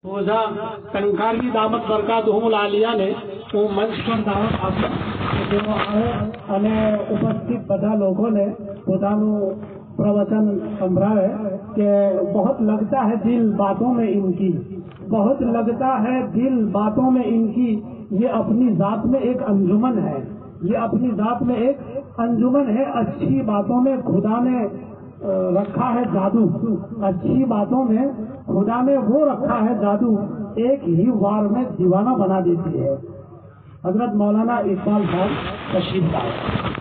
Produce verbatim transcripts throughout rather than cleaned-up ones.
रोजा कंकाली दामत बरकातहुमुल आलिया ने હું મંચ પર દાવત આપવા અને ઉપસ્થિત બધા લોકોને પોતાનું પ્રવચન સંભળાવે કે बहुत लगता है दिल बातों में इनकी बहुत लगता है दिल बातों में इनकी ये अपनी जात में एक अंजुमन है ये अपनी जात में एक अंजुमन है अच्छी बातों में खुदा ने रखा है जादू अच्छी बातों में खुदा ने वो रखा है जादू एक ही वार में दीवाना बना देती है। हजरत मौलाना इकबाल साहब तशरीफ लाए।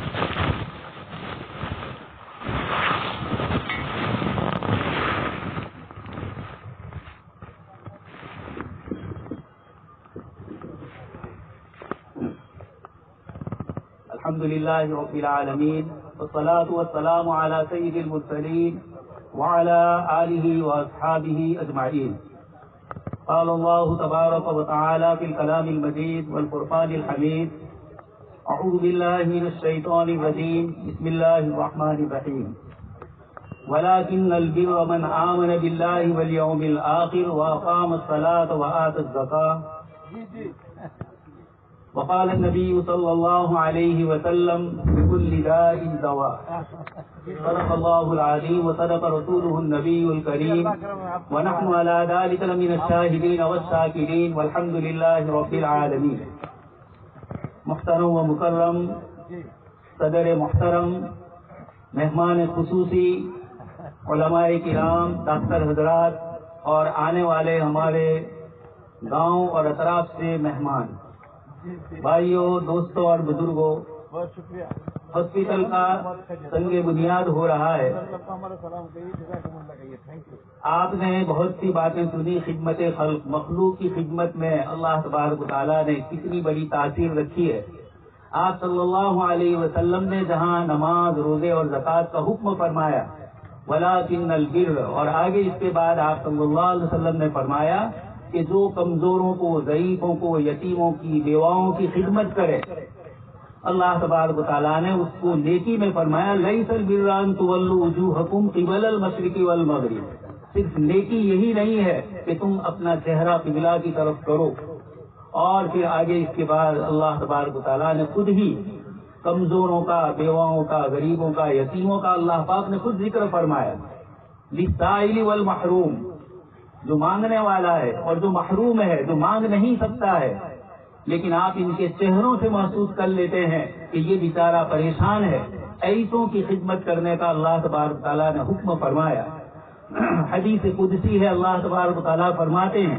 अल्हम्दुलिल्लाहि रब्बिल आलमीन वस्सलातु वस्सलामु अला सय्यिदिल मुरसलीन व अला आलिहि व अस्हाबिहि अजमईन। قال الله تبارك وتعالى في الكلام المجيد والفرقان الحميد أعوذ بالله من الشيطان الرجيم بسم الله الرحمن الرحيم ولكن البر من آمن بالله واليوم الآخر وأقام الصلاة وآتى الزكاة وقال النبي صلى الله عليه وسلم بكل داء دواء صدق الله العظيم وصدق رسوله النبي الكريم ونحن على ذلك لمن الشاهدين والشاكرين والحمد لله رب العالمين۔ محترم و مکرم صدر محترم مہمان خصوصی علماء کرام ڈاکٹر حضرات اور آنے والے ہمارے گاؤں اور اطراف سے مہمان بھائیوں دوستوں اور بزرگوں، بہت شکریہ۔ ہاسپٹل کا سنگ بنیاد ہو رہا ہے۔ آپ نے بہت سی باتیں سنی، خدمت خلق مخلوق کی خدمت میں اللہ تبارک و تعالیٰ نے کتنی بڑی تاثیر رکھی ہے۔ آپ صلی اللہ علیہ وسلم نے جہاں نماز روزے اور زکوٰۃ کا حکم فرمایا وَلَٰكِنَّ الْبِرَّ، اور آگے اس کے بعد آپ صلی اللہ علیہ وسلم نے فرمایا کہ جو کمزوروں کو، ضعیفوں کو، یتیموں کی، بیواؤں کی خدمت کرے، اللہ تبارک و تعالیٰ نے اس کو نیکی میں فرمایا لَيْسَ الْبِرَّ أَن تُوَلُّوا وُجُوهَكُمْ قِبَلَ الْمَشْرِقِ وَالْمَغْرِبِ، صرف نیکی یہی نہیں ہے کہ تم اپنا چہرہ قبلہ کی طرف کرو۔ اور پھر آگے اس کے بعد اللہ تبارک و تعالیٰ نے خود ہی کمزوروں کا، بیواؤں کا، غریبوں کا، یتیموں کا اللہ پاک نے خود ذکر فرمایا۔ لِلسَّائِلِ وَالْمَحْرُومِ، جو مانگنے والا ہے اور جو محروم ہے، جو مانگ نہیں سکتا ہے، لیکن آپ ان کے چہروں سے محسوس کر لیتے ہیں کہ یہ بیچارہ پریشان ہے، ایسوں کی خدمت کرنے کا اللہ تبارک تعالیٰ نے حکم فرمایا۔ حدیث قدسی ہے، اللہ تبارک تعالیٰ فرماتے ہیں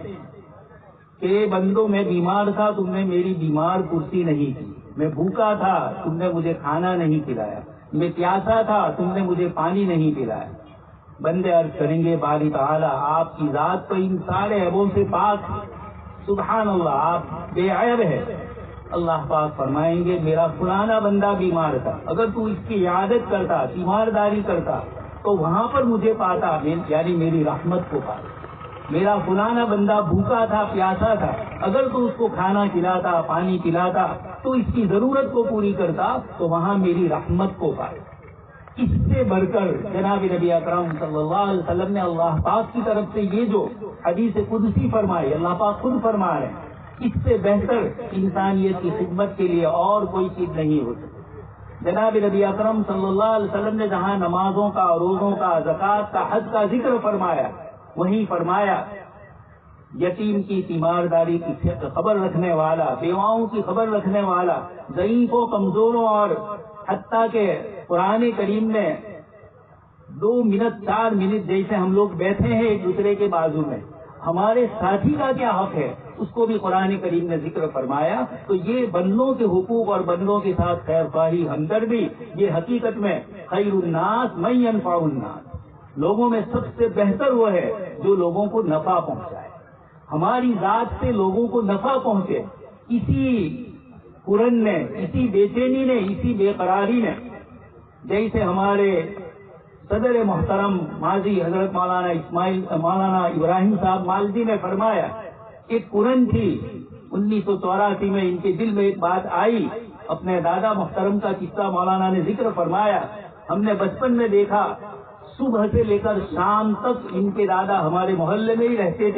کہ بندوں میں بیمار تھا، تم نے میری بیمار پرسی نہیں کی، میں بھوکا تھا، تم نے مجھے کھانا نہیں کھلایا، میں پیاسا تھا، تم نے مجھے پانی نہیں پلایا۔ بندے عرض کریں گے باری تعالیٰ آپ کی ذات تو ان سارے عیبوں سے پاک ہے، سبحان اللہ آپ بے عیب ہے۔ اللہ پاک فرمائیں گے میرا فلانا بندہ بیمار تھا، اگر تو اس کی عیادت کرتا، تیمارداری کرتا تو وہاں پر مجھے پاتا، یعنی میری رحمت کو پاتا۔ میرا فلانا بندہ بھوکا تھا، پیاسا تھا، اگر تو اس کو کھانا کھلاتا، پانی پلاتا، تو اس کی ضرورت کو پوری کرتا تو وہاں میری رحمت کو پاتا۔ اس سے بڑھ کر جناب نبی اکرم صلی اللہ علیہ وسلم نے اللہ پاک کی طرف سے یہ جو حدیث قدسی فرمائی، اللہ پاک خود فرما رہے ہیں، اس سے بہتر انسانیت کی خدمت کے لیے اور کوئی چیز نہیں ہو سکتی۔ جناب نبی اکرم صلی اللہ علیہ وسلم نے جہاں نمازوں کا، روزوں کا، زکوٰۃ کا، حج کا ذکر فرمایا، وہیں فرمایا یتیم کی تیمارداری کی خبر رکھنے والا، بیواؤں کی خبر رکھنے والا، ضعیفوں، کمزوروں، اور حتیٰ کہ قرآن کریم میں دو منٹ چار منٹ جیسے ہم لوگ بیٹھے ہیں ایک دوسرے کے بازو میں، ہمارے ساتھی کا کیا حق ہے اس کو بھی قرآن کریم نے ذکر فرمایا۔ تو یہ بندوں کے حقوق اور بندوں کے ساتھ خیر خواہی، ہمدردی، یہ حقیقت میں خیر الناس من ينفع الناس، لوگوں میں سب سے بہتر وہ ہے جو لوگوں کو نفع پہنچائے، ہماری ذات سے لوگوں کو نفع پہنچے۔ اسی قرآن نے، اسی بے چینی نے، اسی بے قراری نے، جیسے ہمارے صدر محترم ماضی حضرت مولانا اسماعیل مولانا ابراہیم صاحب مالدی نے فرمایا، ایک قرآن تھی انیس سو چوراسی میں ان کے دل میں ایک بات آئی، اپنے دادا محترم کا قصہ مولانا نے ذکر فرمایا، ہم نے بچپن میں دیکھا صبح سے لے کر شام تک ان کے دادا ہمارے محلے میں ہی رہتے تھے،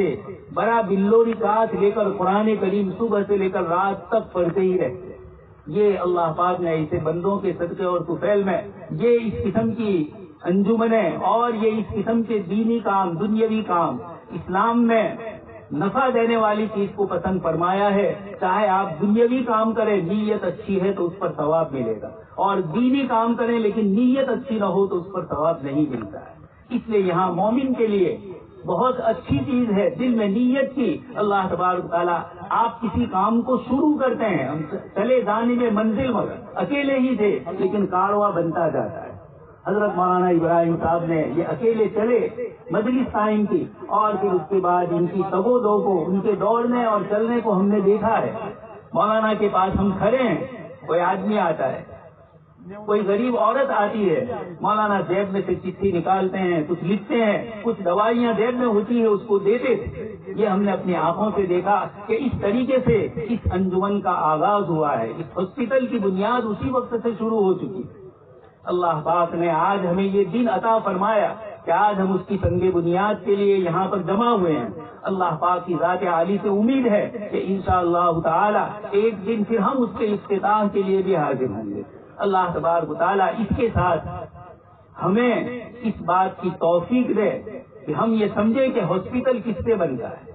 بڑا بلوری کاٹ لے کر قرآن کریم صبح سے لے کر رات تک پڑھتے ہی رہتے. یہ اللہ پاک نے ایسے بندوں کے صدقے اور طفیل میں یہ اس قسم کی انجمنیں اور یہ اس قسم کے دینی کام دنیاوی کام اسلام میں نفع دینے والی چیز کو پسند فرمایا ہے. چاہے آپ دنیاوی کام کریں نیت اچھی ہے تو اس پر ثواب ملے گا, اور دینی کام کریں لیکن نیت اچھی نہ ہو تو اس پر ثواب نہیں ملتا ہے. اس لیے یہاں مومن کے لیے بہت اچھی چیز ہے دل میں نیت کی. اللہ تبارک تعالیٰ آپ کسی کام کو شروع کرتے ہیں, ہم چلے جانے میں منزل مگر اکیلے ہی تھے لیکن کارواں بنتا جاتا ہے. حضرت مولانا ابراہیم صاحب نے یہ اکیلے چلے مجلس قائم کی, اور پھر اس کے بعد ان کی تگو دو کو ان کے دوڑنے اور چلنے کو ہم نے دیکھا ہے. مولانا کے پاس ہم کھڑے ہیں, کوئی آدمی آتا ہے, کوئی غریب عورت آتی ہے, مولانا جیب میں سے چٹھی نکالتے ہیں, کچھ لکھتے ہیں, کچھ دوائیاں جیب میں ہوتی ہے اس کو دیتے تھے. یہ ہم نے اپنی آنکھوں سے دیکھا کہ اس طریقے سے اس انجمن کا آغاز ہوا ہے. اس ہاسپٹل کی بنیاد اسی وقت سے شروع ہو چکی ہے. اللہ پاک نے آج ہمیں یہ دن عطا فرمایا کہ آج ہم اس کی سنگ بنیاد کے لیے یہاں پر جمع ہوئے ہیں. اللہ پاک کی ذات عالی سے امید ہے کہ انشاءاللہ تعالی ایک دن پھر ہم اس کے افتتاح کے لیے بھی حاضر ہوں گے. اللہ تبارک تعالی اس کے ساتھ ہمیں اس بات کی توفیق دے کہ ہم یہ سمجھیں کہ ہاسپٹل کس سے بنتا ہے.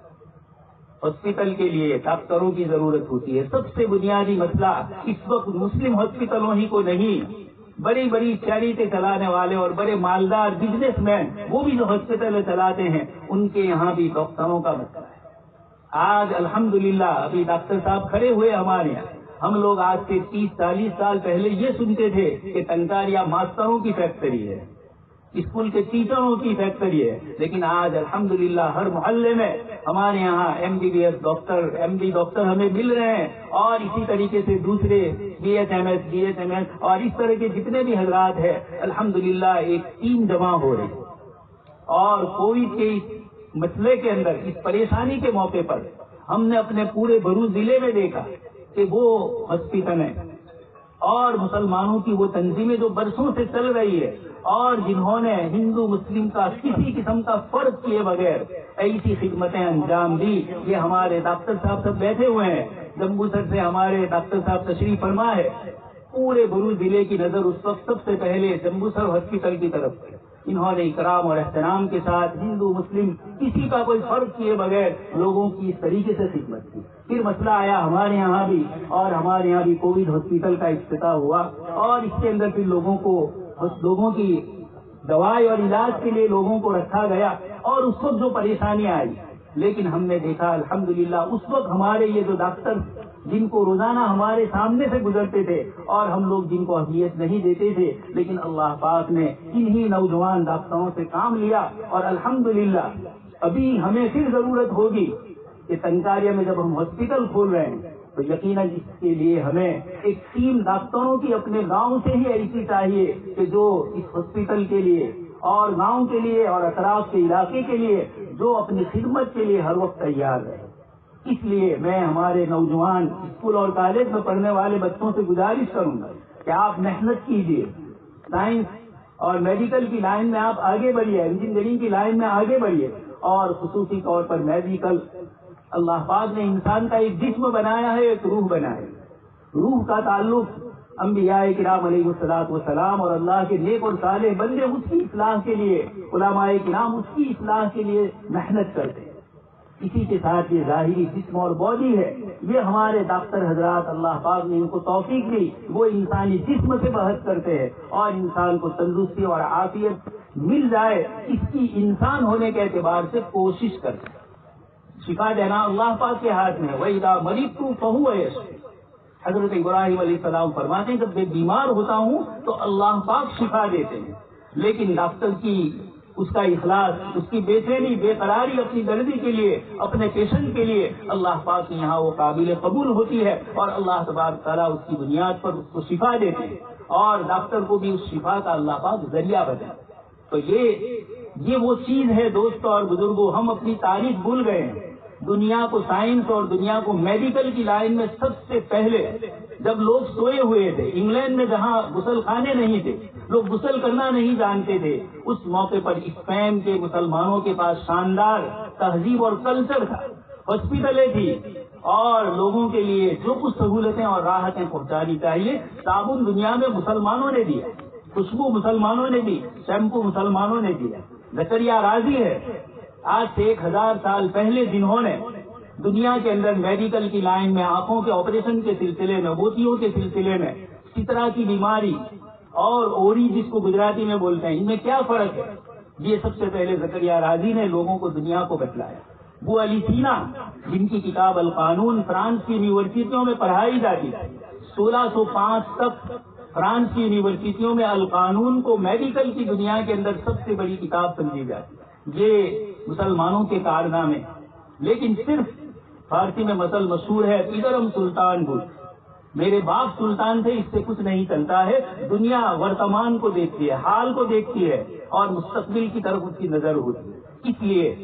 ہاسپٹل کے لیے ڈاکٹروں کی ضرورت ہوتی ہے. سب سے بنیادی مسئلہ اس وقت مسلم ہاسپٹلوں ہی کو نہیں, بڑی بڑی چیریٹی چلانے والے اور بڑے مالدار بزنس مین وہ بھی جو ہاسپٹل چلاتے ہیں ان کے یہاں بھی ڈاکٹروں کا مسئلہ ہے. آج الحمدللہ ابھی ڈاکٹر صاحب کھڑے ہوئے ہمارے یہاں. ہم لوگ آج سے تیس چالیس سال پہلے یہ سنتے تھے کہ ٹنکاریا ماسٹروں کی فیکٹری ہے, اسکول کے ٹیچروں کی فیکٹری ہے, لیکن آج الحمدللہ ہر محلے میں ہمارے یہاں M B B S doctor M D doctor ہمیں مل رہے ہیں, اور اسی طریقے سے دوسرے B H M S B H M S اور اس طرح کے جتنے بھی حضرات ہیں الحمدللہ ایک ٹیم جمع ہو رہی ہے. اور کووڈ کے اس مسئلے کے اندر اس پریشانی کے موقع پر ہم نے اپنے پورے بھروچ ضلع میں دیکھا کہ وہ ہاسپٹل ہیں اور مسلمانوں کی وہ تنظیمیں جو برسوں سے چل رہی ہے اور جنہوں نے ہندو مسلم کا کسی قسم کا فرق کیے بغیر ایسی خدمتیں انجام دی. یہ ہمارے ڈاکٹر صاحب سب بیٹھے ہوئے ہیں, جموں سر سے ہمارے ڈاکٹر صاحب تشریف فرما ہے. پورے بھروچ ضلع کی نظر اس وقت سب سے پہلے جموں سر ہاسپٹل کی طرف ہے. انہوں نے اکرام اور احترام کے ساتھ ہندو مسلم کسی کا کوئی فرق کیے بغیر لوگوں کی اس طریقے سے خدمت کی. پھر مسئلہ آیا ہمارے یہاں بھی, اور ہمارے یہاں بھی کووڈ ہاسپٹل کا افتتاح ہوا, اور اس کے اندر پھر لوگوں کو لوگوں کی دوائی اور علاج کے لیے لوگوں کو رکھا گیا. اور اس وقت جو پریشانیاں آئی, لیکن ہم نے دیکھا الحمدللہ اس وقت ہمارے یہ جو ڈاکٹر جن کو روزانہ ہمارے سامنے سے گزرتے تھے اور ہم لوگ جن کو اہمیت نہیں دیتے تھے, لیکن اللہ پاک نے انہی نوجوان ڈاکٹروں سے کام لیا. اور الحمدللہ ابھی ہمیں پھر ضرورت ہوگی کہ ٹنکاریا میں جب ہم ہاسپٹل کھول رہے ہیں تو یقیناً اس کے لیے ہمیں ایک ٹیم ڈاکٹروں کی اپنے گاؤں سے ہی ایسی چاہیے کہ جو اس ہاسپٹل کے لیے اور گاؤں کے لیے اور اطراف کے علاقے کے لیے جو اپنی خدمت کے لیے ہر وقت تیار رہے. اس لیے میں ہمارے نوجوان اسکول اور کالج میں پڑھنے والے بچوں سے گزارش کروں گا کہ آپ محنت کیجیے, سائنس اور میڈیکل کی لائن میں آپ آگے بڑھیے, انجینئرنگ کی لائن میں آگے بڑھیے, اور خصوصی طور پر میڈیکل. اللہ پاک نے انسان کا ایک جسم بنایا ہے, ایک روح بنایا ہے. روح کا تعلق انبیاء کرام علیہ الصلوۃ والسلام اور اللہ کے نیک اور صالح بندے اس کی اصلاح کے لیے, علماء کرام اس کی اصلاح کے لیے محنت کرتے ہیں. اسی کے ساتھ یہ ظاہری جسم اور باڈی ہے, یہ ہمارے ڈاکٹر حضرات اللہ پاک نے ان کو توفیق دی, وہ انسانی جسم سے بحث کرتے ہیں اور انسان کو تندرستی اور عافیت مل جائے اس کی انسان ہونے کے اعتبار سے کوشش کرتے ہیں. شفا دینا اللہ پاک کے ہاتھ میں. وَإِذَا مَرِضْتُ فَهُوَ يَشْفِينِ. حضرت ابراہیم علیہ السلام فرماتے ہیں جب میں بیمار ہوتا ہوں تو اللہ پاک شفا دیتے ہیں, لیکن ڈاکٹر کی اس کا اخلاص, اس کی بے چینی بے قراری اپنی دردی کے لیے, اپنے پیشنٹ کے لیے اللہ پاک کے یہاں وہ قابل قبول ہوتی ہے, اور اللہ تبارک تعالیٰ اس کی بنیاد پر اس کو شفا دیتے ہیں, اور ڈاکٹر کو بھی اس شفا کا اللہ پاک ذریعہ بتائے. تو یہ یہ وہ چیز ہے دوستوں اور بزرگوں, ہم اپنی تاریخ بھول گئے ہیں. دنیا کو سائنس اور دنیا کو میڈیکل کی لائن میں سب سے پہلے جب لوگ سوئے ہوئے تھے، انگلینڈ میں جہاں غسل خانے نہیں تھے، لوگ غسل کرنا نہیں جانتے تھے، اس موقع پر اسپین کے مسلمانوں کے پاس شاندار تہذیب اور کلچر تھا، ہاسپٹلیں تھی، اور لوگوں کے لیے جو کچھ سہولتیں اور راحتیں پہنچانی چاہیے صابن دنیا میں مسلمانوں نے دیا، خوشبو مسلمانوں نے دی، شیمپو مسلمانوں نے دیا۔ زکریا رازی ہے آج سے ایک ہزار سال پہلے جنہوں نے دنیا کے اندر میڈیکل کی لائن میں آنکھوں کے آپریشن کے سلسلے میں، موتیوں کے سلسلے میں، سترا کی بیماری اور اوری جس کو گجراتی میں بولتے ہیں، ان میں کیا فرق ہے، یہ سب سے پہلے زکریا رازی نے لوگوں کو دنیا کو بتلایا۔ وہ علی سینا جن کی کتاب القانون فرانس کی یونیورسٹیوں میں پڑھائی جاتی ہے، سولہ سو پانچ تک فرانس کی یونیورسٹیوں میں القانون کو میڈیکل کی دنیا کے اندر سب سے بڑی کتاب سمجھی جاتی ہے۔ یہ مسلمانوں کے کارنامے، لیکن صرف فارسی میں مثل مشہور ہے، ادھرم سلطان گل، میرے باپ سلطان تھے، اس سے کچھ نہیں چلتا ہے۔ دنیا ورتمان کو دیکھتی ہے، حال کو دیکھتی ہے، اور مستقبل کی طرف اس کی نظر ہوتی ہے۔ اس لیے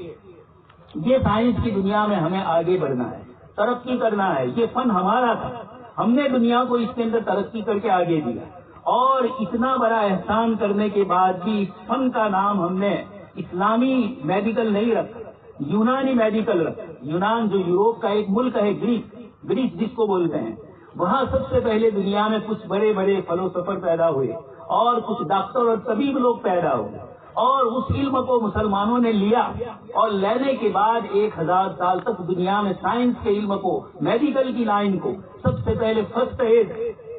یہ سائنس کی دنیا میں ہمیں آگے بڑھنا ہے، ترقی کرنا ہے۔ یہ فن ہمارا تھا، ہم نے دنیا کو اس کے اندر ترقی کر کے آگے دیا، اور اتنا بڑا احسان کرنے کے بعد بھی اس فن کا نام ہم نے اسلامی میڈیکل نہیں رکھا، یونانی میڈیکل رکھا۔ یونان جو یوروپ کا ایک ملک ہے، گریس گریس جس کو بولتے ہیں، وہاں سب سے پہلے دنیا میں کچھ بڑے بڑے فلسفر پیدا ہوئے اور کچھ ڈاکٹر اور طبیب لوگ پیدا ہوئے، اور اس علم کو مسلمانوں نے لیا، اور لینے کے بعد ایک ہزار سال تک دنیا میں سائنس کے علم کو، میڈیکل کی لائن کو سب سے پہلے فرسٹ ایڈ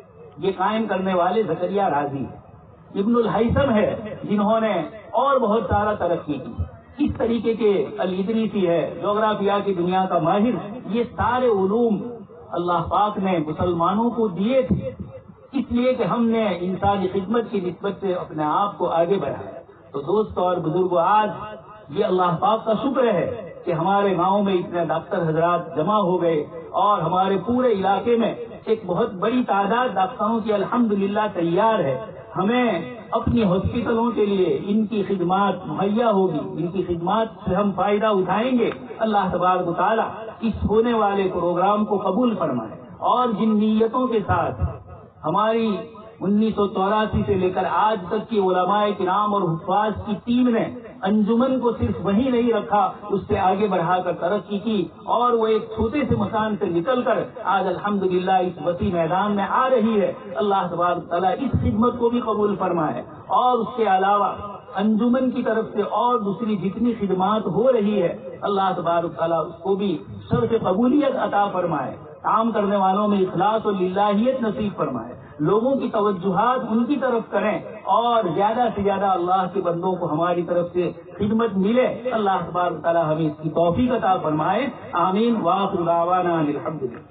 یہ قائم کرنے والے زکریا رازی ہے۔ ابن الہیثم ہے جنہوں نے اور بہت سارا ترقی کی۔ اس طریقے کے الادریسی ہے، جغرافیہ کی دنیا کا ماہر۔ یہ سارے علوم اللہ پاک نے مسلمانوں کو دیے تھے، اس لیے کہ ہم نے انسانی خدمت کی نسبت سے اپنے آپ کو آگے بڑھایا۔ تو دوستو اور بزرگوں، آج یہ اللہ پاک کا شکر ہے کہ ہمارے گاؤں میں اتنے ڈاکٹر حضرات جمع ہو گئے، اور ہمارے پورے علاقے میں ایک بہت بڑی تعداد ڈاکٹروں کی الحمدللہ تیار ہے۔ ہمیں اپنی ہاسپٹلوں کے لیے ان کی خدمات مہیا ہوگی، ان کی خدمات سے ہم فائدہ اٹھائیں گے۔ اللہ تبارک و تعالیٰ اس ہونے والے پروگرام کو قبول فرمائے، اور جن نیتوں کے ساتھ ہماری انیس سو چوراسی سے لے کر آج تک کی علماء کرام اور حفاظ کی ٹیم نے انجمن کو صرف وہی نہیں رکھا، اس سے آگے بڑھا کر ترقی کی، اور وہ ایک چھوٹے سے مکان سے نکل کر آج الحمدللہ اس وسیع میدان میں آ رہی ہے۔ اللہ تبارک تعالیٰ اس خدمت کو بھی قبول فرمائے، اور اس کے علاوہ انجمن کی طرف سے اور دوسری جتنی خدمات ہو رہی ہے، اللہ تبارک تعالیٰ اس کو بھی شرف قبولیت عطا فرمائے، کام کرنے والوں میں اخلاص اور للہیت نصیب فرمائے، لوگوں کی توجہات ان کی طرف کریں، اور زیادہ سے زیادہ اللہ کے بندوں کو ہماری طرف سے خدمت ملے۔ اللہ تبارک تعالیٰ ہمیں اس کی توفیق عطا فرمائے، آمین۔ وآخر دعوانا الحمدللہ۔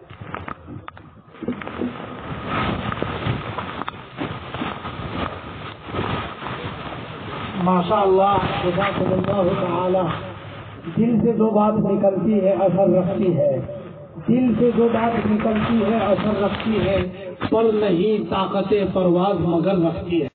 ماشاء اللہ، جزاکم اللہ تعالی۔ دل سے جو بات نکلتی ہے اثر رکھتی ہے، دل سے جو بات نکلتی ہے اثر رکھتی ہے، پر نہیں طاقت پرواز مگر رکھتی ہے۔